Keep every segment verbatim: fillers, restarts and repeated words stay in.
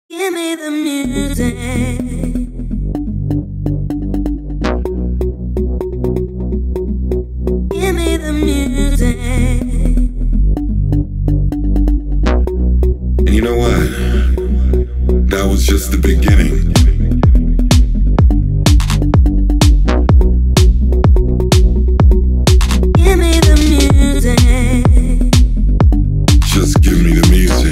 Give me the music. Give me the music. And you know what? That was just the beginning. Give me the music. Just give me the music.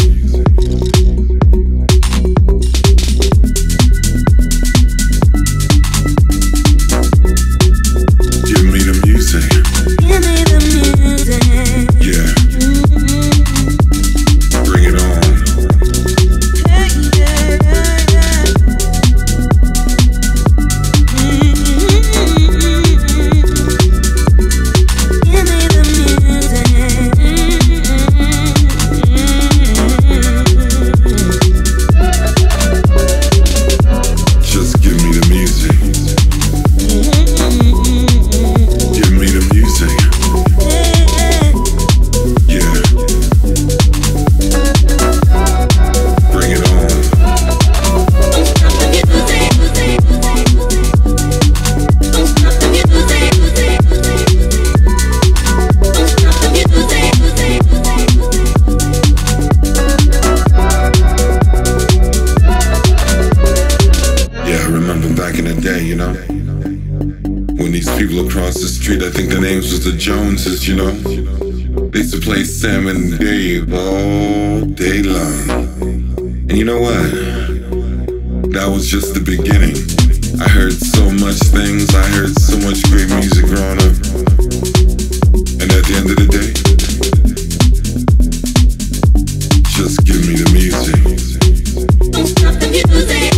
Give me the music. Give me the music. Yeah. Bring it on. Hey, yeah, yeah, yeah. Give me the music. Just give me the music. Give me the music. Yeah. Bring it on. Yeah, I remember back in the day, you know, when these people across the street, I think their names was the Joneses, you know, they used to play Sam and Dave all day long. And you know what? That was just the beginning. I heard so much things, I heard so much great music growing up. And at the end of the day, just give me the music. Don't stop the music.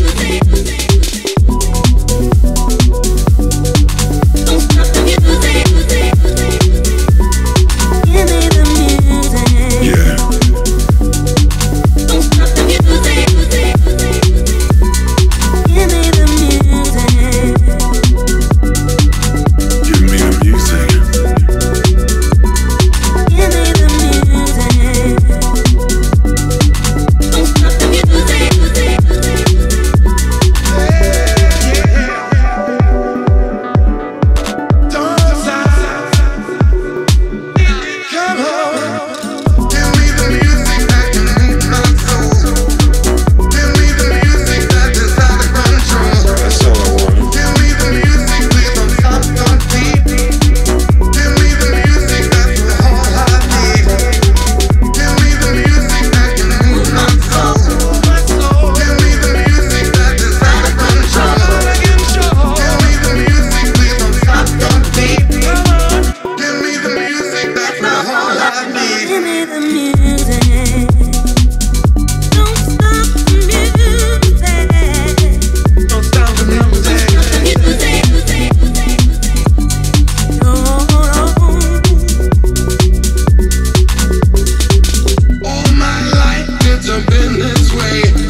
Don't stop the music. Give me the music. Yeah. Don't stop the music. Give me the music. Give me the music. Give me the music. Don't stop the music. That's all I wanted. Give me the music. Don't stop the music. Don't stop the music. No. All my life it's been this way.